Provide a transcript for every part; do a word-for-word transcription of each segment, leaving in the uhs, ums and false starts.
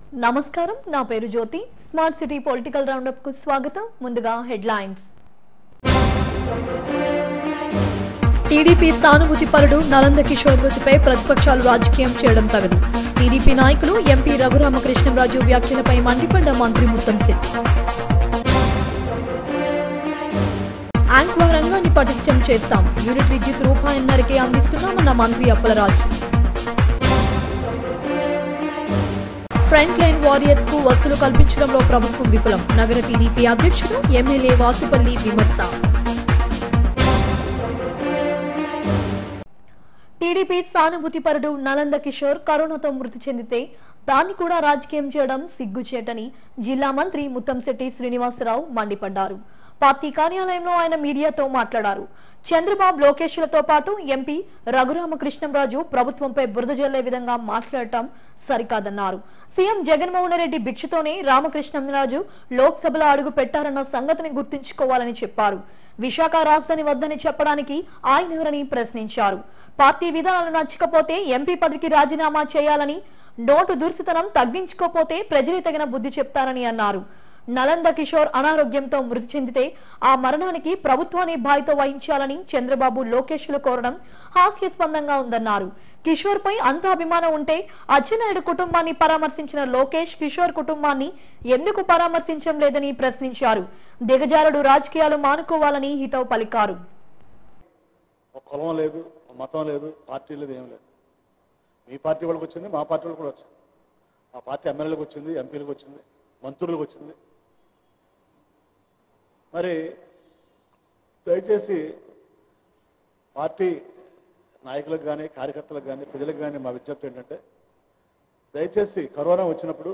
నమస్కారం నా పేరు Jyothi smart city political round up కు స్వాగతం ముందుగా హెడ్లైన్స్ టీడీపీ సానుభూతి పరుడు నలంద కిషోర్ మృతిపై ప్రతిపక్షాలు రాజకీయం చేయడం తగదు టీడీపీ నాయకులు ఎంపీ రఘురామకృష్ణంరాజు వ్యాఖ్యలపై మండిపడ్డ మంత్రి ముత్తంశెట్టి ఆంక్వా రంగాన్ని పటిష్టం చేస్తాం యూనిట్ విద్యుత్ రూపాయన్నరకే అందిస్తున్నామన్న మంత్రి అప్పలరాజు ఫ్రంట్ లైన్ వారియర్స్ కు వసూలు కల్పించడంలో ప్రభుత్వం విఫలం నగర టీడీపీ అధ్యక్షుడు ఎమ్మెల్యే వాసుపల్లి విమర్శ టీడీపీ సానుభూతి పరుడు నలంద కిషోర్ కరోనాతో మృతి చెందితే దాన్ని కూడా రాజకీయం చేయడం సిగ్గుచేటని జిల్లా మంత్రి ముత్తంశెట్టి శ్రీనివాసరావు మండిపడ్డారు పార్టీ కార్యాలయంలో ఆయన మీడియాతో మాట్లాడారు చంద్రబాబు లోకేష్లతో పాటు ఎంపీ రఘురామకృష్ణంరాజు ప్రభుత్వంపై బురద జల్లే విధంగా మాట్లాడటం సరికాదన్నారు సీఎం జగన్మోహన్ రెడ్డి భిక్షతోనే రామకృష్ణంరాజు లోక్సభలో అడుగు పెట్టారన్న సంగతిని గుర్తుంచుకోవాలని చెప్పారు విశాఖ రాజధాని వద్దని చెప్పడానికి ఆయన ఎవరని ప్రశ్నించారు పార్టీ విధానాలు నచ్చకపోతే ఎంపీ పదవికి రాజీనామా చేయాలని నోటు దుర్సితనం తగ్గించుకోపోతే ప్రజలే తగిన బుద్ధి చెప్తారని అన్నారు నలంద కిషోర్ అనారోగ్యంతో మృతి చెందితే ఆ మరణానికి ప్రభుత్వాన్ని బాధ్యత వహించాలని చంద్రబాబు లోకేష్లు కోరడం హాస్యాస్పదంగా ఉందన్నారు కిషోర్ పై అంత అభిమానం ఉంటే అచ్చెన్నాయుడు కుటుంబాన్ని పరామర్శించిన లోకేష్ కిషోర్ కుటుంబాన్ని ఎందుకు పరామర్శించడం లేదని ప్రశ్నించారు దిగజారుడు రాజకీయాలు మానుకోవాలని హితవు పలికారు కులం లేదు మతం లేదు పార్టీ లేదు ఏం లేదు మీ పార్టీ వాళ్ళకి వచ్చింది మా పార్టీ వాళ్ళకి కూడా వచ్చింది ఆ పార్టీ ఎమ్మెల్యేలకు వచ్చింది ఎంపీలకు వచ్చింది మంత్రులకు వచ్చింది మరి దయచేసి పార్టీ నాయకులకు కానీ కార్యకర్తలకు కానీ ప్రజలకు కానీ మా విజ్ఞప్తి ఏంటంటే దయచేసి కరోనా వచ్చినప్పుడు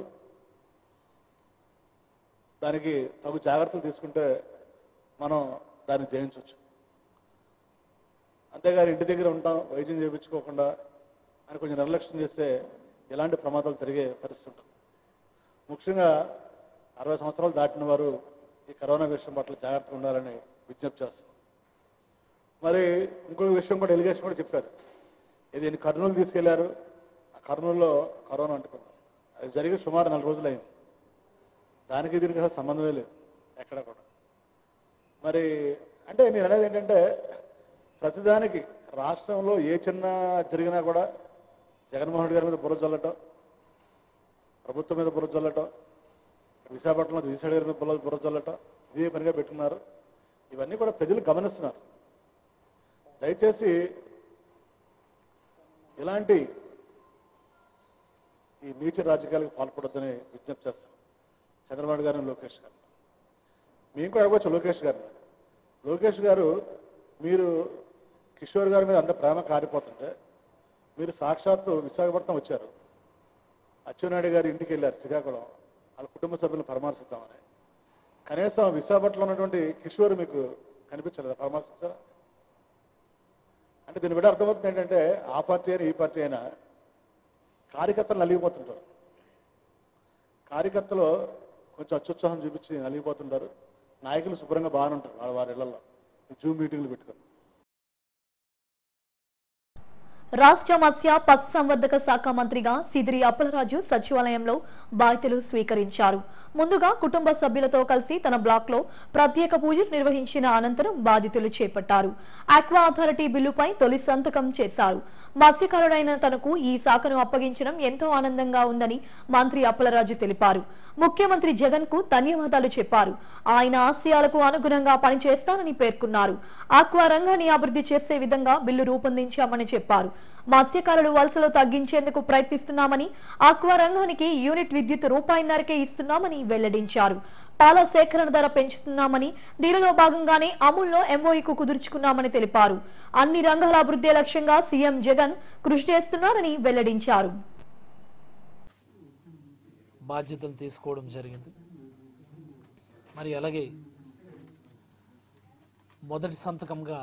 దానికి తగు జాగ్రత్తలు తీసుకుంటే మనం దాన్ని జయించవచ్చు అంతేగాని ఇంటి దగ్గర ఉంటాం వైద్యం చేయించుకోకుండా అని కొంచెం నిర్లక్ష్యం చేస్తే ఎలాంటి ప్రమాదాలు జరిగే పరిస్థితి ఉంటుంది ముఖ్యంగా అరవై సంవత్సరాలు దాటిన వారు ఈ కరోనా విషయం పట్ల జాగ్రత్తగా ఉండాలని విజ్ఞప్తి చేస్తారు మరి ఇంకొక విషయం కూడా ఎలిగేషన్ కూడా చెప్పారు ఇది కర్నూలు తీసుకెళ్లారు ఆ కర్నూలులో కరోనా అంటుకుంది అది జరిగి సుమారు నాలుగు రోజులు అయింది దానికి దీనికి అసలు సంబంధమే లేదు ఎక్కడ కూడా మరి అంటే నేను అనేది ఏంటంటే ప్రతిదానికి రాష్ట్రంలో ఏ చిన్న జరిగినా కూడా జగన్మోహన్ రెడ్డి గారి మీద బుర్ర చల్లటం ప్రభుత్వం మీద బుర్ర చల్లటం విశాఖపట్నంలో విశాఖ గారి మీద బుర్ర బుర్ర చల్లటం ఇదే పనిగా పెట్టుకున్నారు ఇవన్నీ కూడా ప్రజలు గమనిస్తున్నారు దయచేసి ఇలాంటి ఈ నీచ రాజకీయాలకు పాల్పడొద్దని విజ్ఞప్తి చేస్తాం చంద్రబాబు గారిని లోకేష్ గారు మేము కూడా అడగవచ్చు లోకేష్ గారిని లోకేష్ గారు మీరు కిషోర్ గారి మీద అంత ప్రేమ కారిపోతుంటే మీరు సాక్షాత్తు విశాఖపట్నం వచ్చారు అచ్చెన్నాయుడు గారి ఇంటికి వెళ్ళారు శ్రీకాకుళం వాళ్ళ కుటుంబ సభ్యులను పరామర్శిద్దామని కనీసం విశాఖపట్నంలో ఉన్నటువంటి కిషోర్ మీకు కనిపించలేదా పరామర్శించారా అంటే దీన్ని బట్టి అర్థమవుతుంది ఏంటంటే ఆ పార్టీ అయినా ఈ పార్టీ అయినా కార్యకర్తలు నలిగిపోతుంటారు కార్యకర్తలు కొంచెం అత్యుత్సాహం చూపించి నలిగిపోతుంటారు నాయకులు శుభ్రంగా బాగానే ఉంటారు వాళ్ళ వారి ఇళ్లలో జూమ్ మీటింగ్లు పెట్టుకొని రాష్ట్ర మత్స్య పశు సంవర్ధక శాఖ మంత్రిగా సిదిరి అప్పలరాజు సచివాలయంలో బాధ్యతలు స్వీకరించారు ముందుగా కుటుంబ సభ్యులతో కలిసి తన బ్లాక్ లో ప్రత్యేక పూజలు నిర్వహించిన అనంతరం బాధ్యతలు చేపట్టారు ఆక్వా అథారిటీ బిల్లుపై తొలి సంతకం చేశారు మత్స్యకారుడైన తనకు ఈ శాఖను అప్పగించడం ఎంతో ఆనందంగా ఉందని మంత్రి అప్పలరాజు తెలిపారు ముఖ్యమంత్రి జగన్ కు ధన్యవాదాలు చెప్పారు ఆయన ఆశయాలకు అనుగుణంగా పనిచేస్తానని పేర్కొన్నారు ఆక్వా రంగాన్ని అభివృద్ధి చేసే విధంగా బిల్లు రూపొందించామని చెప్పారు మత్స్యకారులు వలసలు తగ్గించేందుకు ప్రయత్నిస్తున్నామని ఆక్వా రంగానికి యూనిట్ విద్యుత్ రూపాయన్నరకే ఇస్తున్నామని వెల్లడించారు పాల సేకరణ ధర పెంచుతున్నామని దీనిలో భాగంగానే అమూల్లో ఎంఓయూకు కుదుర్చుకున్నామని తెలిపారు అన్ని రంగాల అభివృద్ధి లక్ష్యంగా సీఎం జగన్ కృషి చేస్తున్నారని వెల్లడించారు బాధ్యతలు తీసుకోవడం జరిగింది మరి అలాగే మొదటి సంతకంగా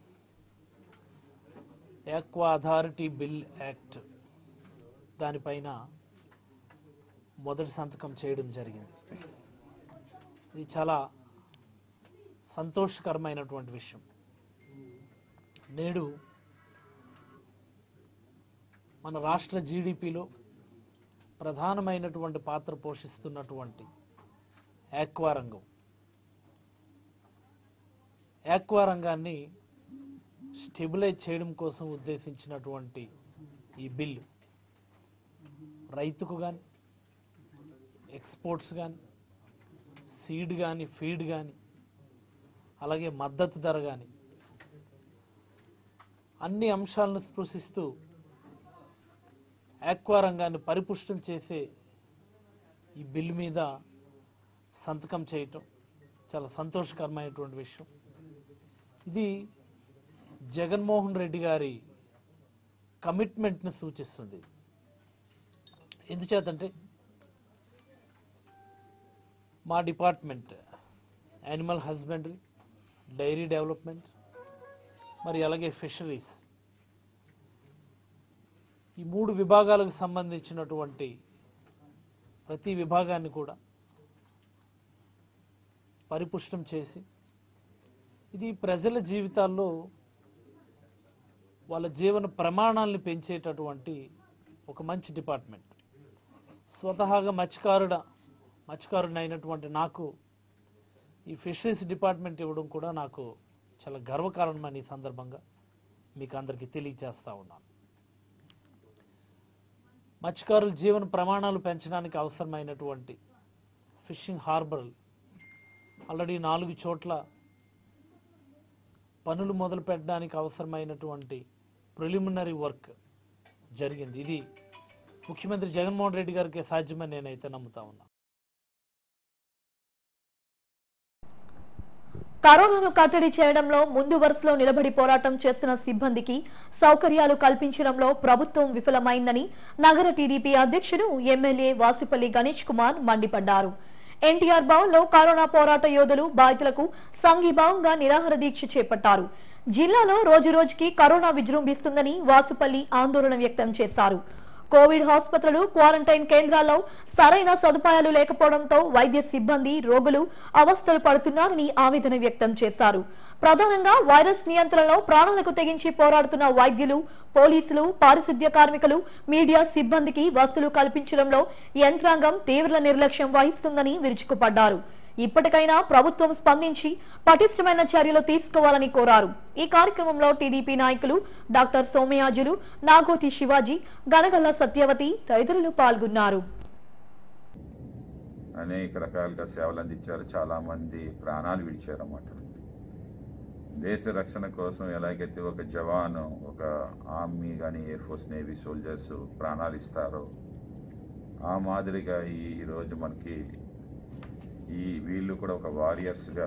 ఆక్వా అథారిటీ బిల్ యాక్ట్ దానిపైన మొదటి సంతకం చేయడం జరిగింది ఇది చాలా సంతోషకరమైనటువంటి విషయం నేడు మన రాష్ట్ర జీడిపిలో ప్రధానమైనటువంటి పాత్ర పోషిస్తున్నటువంటి ఆక్వా రంగం. ఆక్వా రంగాన్ని స్టెబిలైజ్ చేయడం కోసం ఉద్దేశించినటువంటి ఈ బిల్లు రైతుకు కానీ, ఎక్స్పోర్ట్స్ కానీ, సీడ్ కానీ, ఫీడ్ కానీ, అలాగే మద్దతు ధర కానీ అన్ని అంశాలను స్పృశిస్తూ ఆక్వా రంగాన్ని పరిపుష్టం చేసే ఈ బిల్లు మీద సంతకం చేయటం చాలా సంతోషకరమైనటువంటి విషయం. ఇది జగన్మోహన్ రెడ్డి గారి కమిట్మెంట్ని సూచిస్తుంది. ఎందుచేతంటే మా department animal husbandry, dairy development, మరి అలాగే ఫిషరీస్, ఈ మూడు విభాగాలకు సంబంధించినటువంటి ప్రతి విభాగాన్ని కూడా పరిపుష్టం చేసి ఇది ప్రజల జీవితాల్లో వాళ్ళ జీవన ప్రమాణాలను పెంచేటటువంటి ఒక మంచి డిపార్ట్మెంట్. స్వతహాగా మత్స్యకారుడ మత్స్యకారుడిని అయినటువంటి నాకు ఈ ఫిషరీస్ డిపార్ట్మెంట్ ఇవ్వడం కూడా నాకు చాలా గర్వకారణమని ఈ సందర్భంగా మీకు అందరికీ తెలియజేస్తూ ఉన్నాను. మత్స్యకారుల జీవన ప్రమాణాలు పెంచడానికి అవసరమైనటువంటి ఫిషింగ్ హార్బర్లు ఆల్రెడీ నాలుగు చోట్ల పనులు మొదలు పెట్టడానికి అవసరమైనటువంటి ప్రిలిమినరీ వర్క్ జరిగింది. ఇది ముఖ్యమంత్రి జగన్మోహన్ రెడ్డి గారికి సాధ్యమని నేనైతే నమ్ముతా ఉన్నా. కరోనాను కట్టడి చేయడంలో ముందు వరుసలో నిలబడి పోరాటం చేస్తున్న సిబ్బందికి సౌకర్యాలు కల్పించడంలో ప్రభుత్వం విఫలమైందని నగర టీడీపీ అధ్యక్షుడు ఎమ్మెల్యే వాసిపల్లి గణేష్ కుమార్ మండిపడ్డారు. ఎన్టీఆర్ భవన్ లో కరోనా పోరాట యోధులు బాధితులకు సంఘీభావంగా నిరాహార దీక్ష చేపట్టారు. జిల్లాలో రోజు రోజుకి కరోనా విజృంభిస్తుందని వాసుపల్లి ఆందోళన వ్యక్తం చేశారు. కోవిడ్ ఆసుపత్రులు, క్వారంటైన్ కేంద్రాల్లో సరైన సదుపాయాలు లేకపోవడంతో వైద్య సిబ్బంది, రోగులు అవస్థలు పడుతున్నారని ఆవేదన వ్యక్తం చేశారు. ప్రధానంగా వైరస్ నియంత్రణలో ప్రాణాలకు తెగించి పోరాడుతున్న వైద్యులు, పోలీసులు, పారిశుద్ధ్య కార్మికులు, మీడియా సిబ్బందికి వసతులు కల్పించడంలో యంత్రాంగం తీవ్ర నిర్లక్ష్యం వహిస్తుందని విరుచుకుపడ్డారు. ఇప్పటికైనా ప్రభుత్వం స్పందించి పటిష్టమైన చర్యలు తీసుకోవాలని కోరారు. ఈ కార్యక్రమంలో టీడీపీ నాయకులు డాక్టర్ సోమయాజులు, నాగోతి శివాజీ, గనగల్ల సత్యవతి తదితరులు పాల్గొన్నారు. అనేక రకాలుగా సేవలు అందించారు. చాలా మంది ప్రాణాలు విడిచారు అన్నమాట. దేశ రక్షణ కోసం ఎలాగైతే ఒక జవాను, ఒక ఆర్మీ కానీ, ఎయిర్ ఫోర్స్, నేవీ సోల్జర్స్ ప్రాణాలు ఇస్తారో ఆ మాదిరిగా ఈ ఈరోజు మనకి ఈ వీళ్ళు కూడా ఒక వారియర్స్గా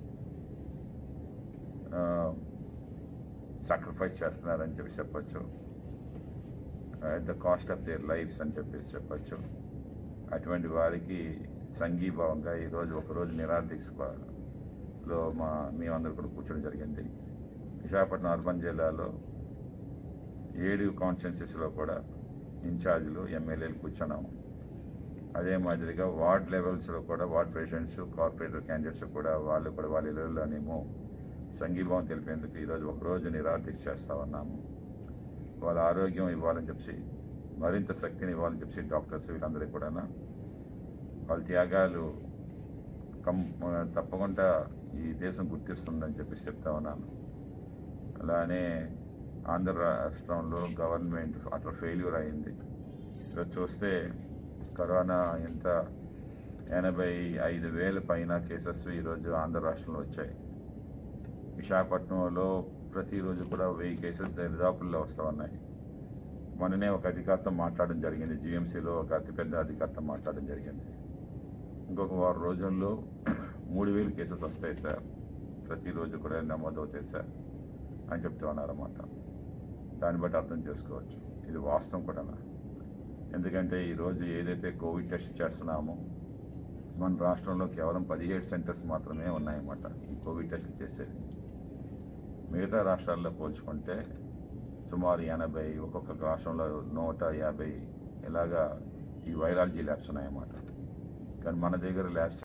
సాక్రిఫైస్ చేస్తున్నారని చెప్పి చెప్పచ్చు. At the cost of their lives అని చెప్పేసి చెప్పచ్చు. అటువంటి వారికి సంఘీభావంగా ఈరోజు ఒకరోజు నిరాహార దీక్షలో మా మేమందరూ కూడా కూర్చోడం జరిగింది. విశాఖపట్నం అర్బన్ జిల్లాలో ఏడు కాన్స్టిట్యున్సీస్లో కూడా ఇన్ఛార్జీలు, ఎమ్మెల్యేలు కూర్చున్నాము. అదే మాదిరిగా వార్డ్ లెవెల్స్లో కూడా వార్డ్ ప్రెసిడెంట్స్, కార్పొరేటర్ క్యాండిడేట్స్ కూడా వాళ్ళు కూడా వాళ్ళ ఇళ్ళలోనేమో సంఘీభావం తెలిపేందుకు ఈరోజు ఒకరోజు నిరాహార దీక్ష చేస్తూ ఉన్నాము. వాళ్ళ ఆరోగ్యం ఇవ్వాలని చెప్పి, మరింత శక్తిని ఇవ్వాలని చెప్పి డాక్టర్స్ వీళ్ళందరికీ కూడా వాళ్ళ త్యాగాలు కం తప్పకుండా ఈ దేశం గుర్తిస్తుందని చెప్పేసి చెప్తా ఉన్నాను. అలానే ఆంధ్ర రాష్ట్రంలో గవర్నమెంట్ అట్లా ఫెయిల్యూర్ అయింది. ఇక్కడ చూస్తే కరోనా ఎంత ఎనభై ఐదు వేల పైన కేసెస్ ఈరోజు ఆంధ్ర రాష్ట్రంలో వచ్చాయి. విశాఖపట్నంలో ప్రతిరోజు కూడా వెయ్యి కేసెస్ దరిదాపుల్లో వస్తూ ఉన్నాయి. మొన్ననే ఒక అధికారితో మాట్లాడడం జరిగింది. జిఎంసీలో ఒక అతిపెద్ద అధికారితో మాట్లాడడం జరిగింది. ఇంకొక వారం రోజుల్లో మూడు వేలు కేసెస్ వస్తాయి సార్, ప్రతిరోజు కూడా నమోదవుతాయి సార్ అని చెప్తూ ఉన్నారన్నమాట. దాన్ని బట్టి అర్థం చేసుకోవచ్చు ఇది వాస్తవం కూడా. ఎందుకంటే ఈరోజు ఏదైతే కోవిడ్ టెస్ట్ చేస్తున్నామో మన రాష్ట్రంలో కేవలం పదిహేడు సెంటర్స్ మాత్రమే ఉన్నాయన్నమాట ఈ కోవిడ్ టెస్ట్ చేసేది. మిగతా రాష్ట్రాల్లో పోల్చుకుంటే సుమారు ఎనభై, ఒక్కొక్క రాష్ట్రంలో నూట యాభై ఇలాగా ఈ వైరాలజీ ల్యాబ్స్ ఉన్నాయన్నమాట. కానీ మన దగ్గర ల్యాబ్స్.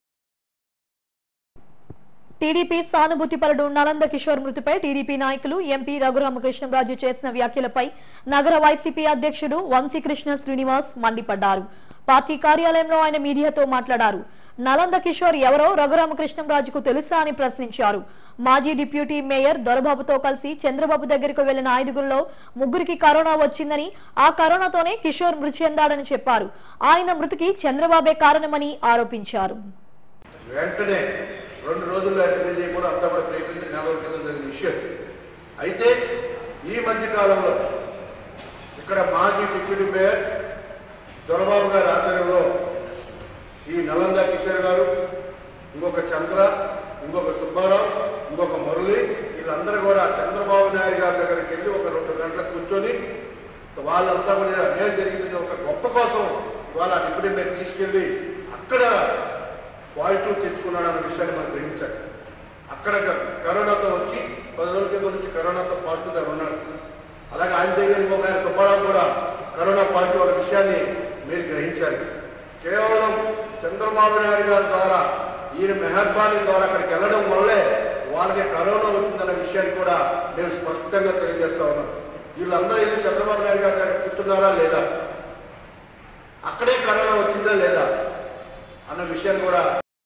టీడీపీ సానుభూతిపరుడు నలంద కిషోర్ మృతిపై టీడీపీ నాయకులు ఎంపీ రఘురామకృష్ణరాజు చేసిన వ్యాఖ్యలపై నగర వైసీపీ అధ్యక్షుడు వంశీకృష్ణ శ్రీనివాస్ మండిపడ్డారు. పార్టీ కార్యాలయంలో ఆయన మీడియాతో మాట్లాడారు. నలంద కిషోర్ ఎవరో రఘురామకృష్ణంరాజుకు తెలుసా అని ప్రశ్నించారు. మాజీ డిప్యూటీ మేయర్ దొరబాబుతో కలిసి చంద్రబాబు దగ్గరకు వెళ్లిన ఐదుగురులో ముగ్గురికి కరోనా వచ్చిందని, ఆ కరోనాతోనే కిషోర్ మృతి చెందాడని చెప్పారు. ఆయన మృతికి చంద్రబాబే కారణమని ఆరోపించారు. వెంటనే రెండు రోజుల్లో తెలియజేయకుండా అంతా కూడా ప్రయత్నించి నెలల కింద జరిగిన విషయం. అయితే ఈ మధ్య కాలంలో ఇక్కడ మాజీ డిప్యూటీ మేయర్ దొరబాబు గారి ఆధ్వర్యంలో ఈ నలంద కిషోర్ గారు, ఇంకొక చంద్ర, ఇంకొక సుబ్బారావు, ఇంకొక మురళి, వీళ్ళందరూ కూడా చంద్రబాబు నాయుడు గారి దగ్గరికి వెళ్ళి ఒక రెండు గంటలకు కూర్చొని వాళ్ళంతా కూడా నేను జరిగింది ఒక గొప్ప కోసం వాళ్ళ డిప్యూటీ మేయర్ తీసుకెళ్ళి అక్కడ పాజిటివ్ తెచ్చుకున్నాడు అన్న విషయాన్ని మనం గ్రహించాలి. అక్కడ కరోనాతో వచ్చి పది రోజుల కింద నుంచి కరోనాతో పాజిటివ్గా ఉన్నాడు. అలాగే ఆయన దగ్గర ఇంకొక ఆయన సుబ్బారావు కూడా కరోనా పాజిటివ్ అన్న విషయాన్ని మీరు గ్రహించాలి. కేవలం చంద్రబాబు నాయుడు గారి ద్వారా, ఈయన మెహర్బానీ ద్వారా అక్కడికి వెళ్ళడం వల్లే వాళ్ళకి కరోనా వచ్చిందన్న విషయాన్ని కూడా నేను స్పష్టంగా తెలియజేస్తా ఉన్నాను. వీళ్ళందరూ వెళ్ళి చంద్రబాబు నాయుడు గారి దగ్గర కూర్చున్నారా లేదా, అక్కడే కరోనా వచ్చిందా లేదా అన్న విషయాన్ని కూడా.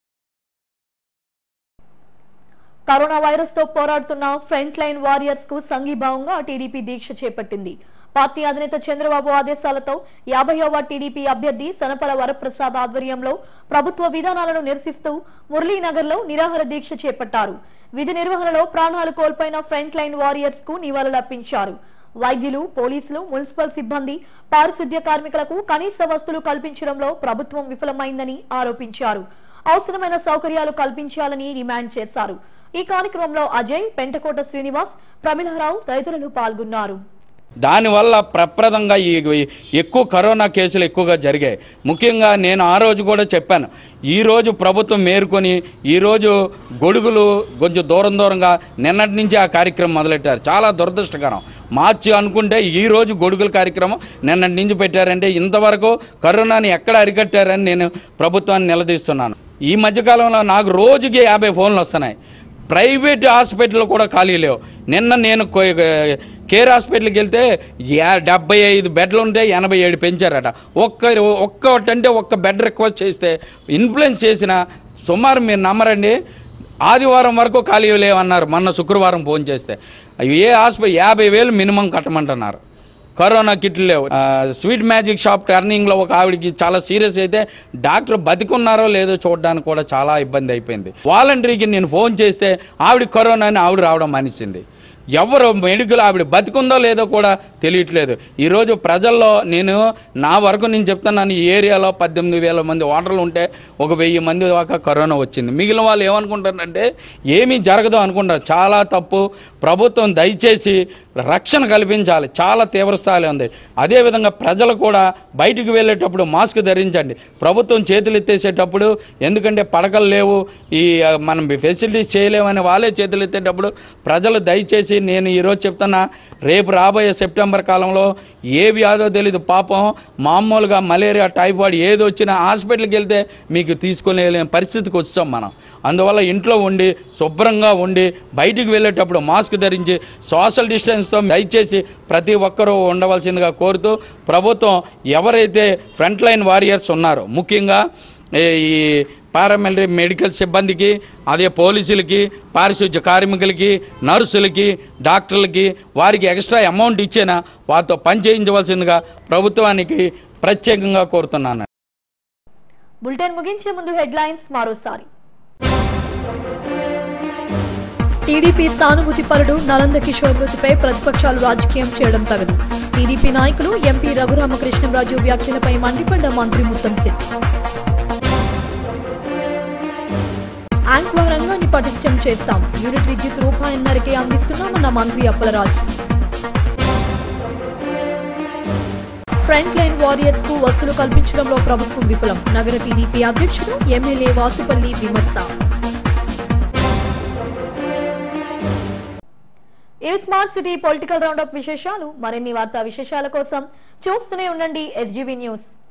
కరోనా వైరస్ తో పోరాడుతున్న ఫ్రంట్ లైన్ వారియర్స్ కు సంఘీభావంగా టీడీపీ దీక్ష చేపట్టింది. పార్టీ అధినేత చంద్రబాబు ఆదేశాలతో యాభైవ టీడీపీ అభ్యర్థి సనపల వరప్రసాద్ ఆధ్వర్యంలో ప్రభుత్వ విధానాలను నిరసిస్తూ మురళీనగర్ లో నిరాహార దీక్ష చేపట్టారు. విధి నిర్వహణలో ప్రాణాలు కోల్పోయిన ఫ్రంట్ లైన్ వారియర్స్ కు నివాళులర్పించారు. వైద్యులు, పోలీసులు, మున్సిపల్ సిబ్బంది, పారిశుద్ధ్య కార్మికులకు కనీస వస్తువులు కల్పించడంలో ప్రభుత్వం విఫలమైందని ఆరోపించారు. అవసరమైన సౌకర్యాలు కల్పించాలని డిమాండ్ చేశారు. ఈ కార్యక్రమంలో అజయ్, పెంటకోట శ్రీనివాస్, ప్రమిళరావు తదితరులు పాల్గొన్నారు. దానివల్ల ప్రప్రదంగా ఈ ఎక్కువ కరోనా కేసులు ఎక్కువగా జరిగాయి. ముఖ్యంగా నేను ఆ రోజు కూడా చెప్పాను, ఈరోజు ప్రభుత్వం మేరుకొని ఈరోజు గొడుగులు కొంచెం దూరం దూరంగా నిన్నటి నుంచి ఆ కార్యక్రమం మొదలెట్టారు. చాలా దురదృష్టకరం. మార్చి అనుకుంటే ఈరోజు గొడుగుల కార్యక్రమం నిన్నటి నుంచి పెట్టారంటే ఇంతవరకు కరోనాని ఎక్కడ అరికట్టారని నేను ప్రభుత్వాన్ని నిలదీస్తున్నాను. ఈ మధ్యకాలంలో నాకు రోజుకి యాభై ఫోన్లు వస్తున్నాయి. ప్రైవేట్ హాస్పిటల్ కూడా ఖాళీ లేవు. నిన్న నేను కేర్ హాస్పిటల్కి వెళ్తే డెబ్బై ఐదు బెడ్లు ఉంటే ఎనభై ఏడు పెంచారట. ఒక్క ఒక్కటంటే ఒక్క బెడ్ రిక్వెస్ట్ చేస్తే ఇన్ఫ్లుయెన్స్ చేసిన సుమారు మీరు నమ్మరండి ఆదివారం వరకు ఖాళీ లేవన్నారు. మొన్న శుక్రవారం ఫోన్ చేస్తే ఏ హాస్పిటల్ యాభై వేలు మినిమం కట్టమంటున్నారు. కరోనా కిట్లు లేవు. స్వీట్ మ్యాజిక్ షాప్ టర్నింగ్లో ఒక ఆవిడకి చాలా సీరియస్ అయితే డాక్టర్ బతికున్నారో లేదో చూడడానికి కూడా చాలా ఇబ్బంది అయిపోయింది. వాలంటరీకి నేను ఫోన్ చేస్తే ఆవిడ కరోనా అని ఆవిడ రావడం మానేసింది. ఎవరు మెడికల్ ఆవిడ బతికుందో లేదో కూడా తెలియట్లేదు. ఈరోజు ప్రజల్లో నేను నా వరకు నేను చెప్తున్నాను, ఈ ఏరియాలో పద్దెనిమిది వేల మంది ఓటర్లు ఉంటే ఒక వెయ్యి మంది దాకా కరోనా వచ్చింది. మిగిలిన వాళ్ళు ఏమనుకుంటారంటే ఏమీ జరగదు అనుకుంటారు. చాలా తప్పు. ప్రభుత్వం దయచేసి రక్షణ కల్పించాలి. చాలా తీవ్రస్థాయి ఉంది. అదేవిధంగా ప్రజలు కూడా బయటికి వెళ్ళేటప్పుడు మాస్క్ ధరించండి. ప్రభుత్వం చేతులు ఎత్తేసేటప్పుడు, ఎందుకంటే పడకలు లేవు, ఈ మనం ఫెసిలిటీస్ చేయలేమని వాళ్ళే చేతులు ఎత్తేటప్పుడు ప్రజలు దయచేసి, నేను ఈరోజు చెప్తున్నా, రేపు రాబోయే సెప్టెంబర్ కాలంలో ఏ వ్యాధో తెలీదు పాపం, మామూలుగా మలేరియా, టైఫాయిడ్ ఏది వచ్చినా హాస్పిటల్కి వెళ్తే మీకు తీసుకునే పరిస్థితికి వచ్చాం మనం. అందువల్ల ఇంట్లో ఉండి శుభ్రంగా ఉండి బయటికి వెళ్ళేటప్పుడు మాస్క్ ధరించి సోషల్ డిస్టెన్స్తో దయచేసి ప్రతి ఒక్కరూ ఉండవలసిందిగా కోరుతూ, ప్రభుత్వం ఎవరైతే ఫ్రంట్ లైన్ వారియర్స్ ఉన్నారో, ముఖ్యంగా ఈ పారామిలిటరీ మెడికల్ సిబ్బందికి, అదే పోలీసులకి, పారిశుద్ధ్య కార్మికులకి, నర్సులకి, డాక్టర్లకి వారికి ఎక్స్ట్రా అమౌంట్ ఇచ్చేనా వారితో పని చేయించవలసిందిగా ప్రభుత్వానికి ప్రత్యేకంగా కోరుతున్నాను. బులెటిన్ ముగించే ముందు హెడ్లైన్స్ మరోసారి. టీడీపీ సానుభూతి పరుడు నలంద కిషోర్ మృతిపై ప్రతిపక్షాలు రాజకీయం చేయడం తగదు. టీడీపీ నాయకులు ఎంపీ రఘురామకృష్ణంరాజు వ్యాఖ్యలపై మండిపడ్డ మంత్రి ముత్తంశెట్టి. ఆంక్వా రంగాన్ని పటిష్టం చేస్తాం, యూనిట్ విద్యుత్ రూపాయన్నరకే అందిస్తున్నామన్న మంత్రి అప్పలరాజు. ఫ్రంట్ లైన్ వారియర్స్ కు వసతులు కల్పించడంలో ప్రభుత్వం విఫలం, నగర టీడీపీ అధ్యక్షుడు ఎమ్మెల్యే వాసుపల్లి విమర్శ. ఇవి స్మార్ట్ సిటీ పొలిటికల్ రౌండప్ విశేషాలు. మరిన్ని వార్తా విశేషాల కోసం చూస్తూనే ఉండండి ఎస్జీవీ న్యూస్.